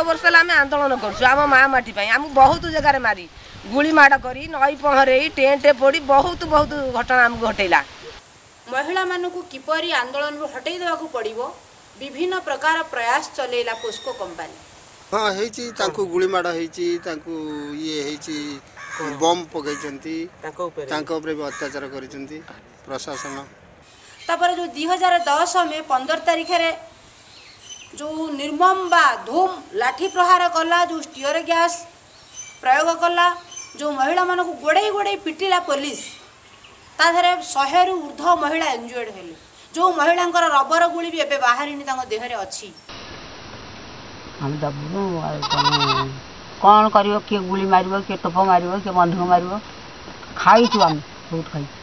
वर्ष आम आंदोलन करम माँ माटी आम बहुत जगार मारी गुली माड़ करी नई पहरे टेंट पड़ी बहुत बहुत घटना आमको घटेला। महिला मानू किपरि आंदोलन हटई देवाक पड़िबो विभिन्न प्रकार प्रयास चलेला पोस्को कंपनी। हाँ है गुली माड़ ये बम पकई अत्याचार कर प्रशासन तापर जो 2010 में 15 तारीख रे जो निर्मम बा धूम लाठी प्रहार कला जो स्टीयर गैस प्रयोग कला जो महिला मानक गोड़े गोड़े पिटिला पुलिस ताधरे 100 रु ऊर्ध्व महिला इंजुर्ड हेले जो महिला रबर गुली भी एबे बाहरिनी देहरे अच्छी हम दबू कौन कर किए गुली मार किए टोप मार किए बंधुक मार खाई बहुत खाई।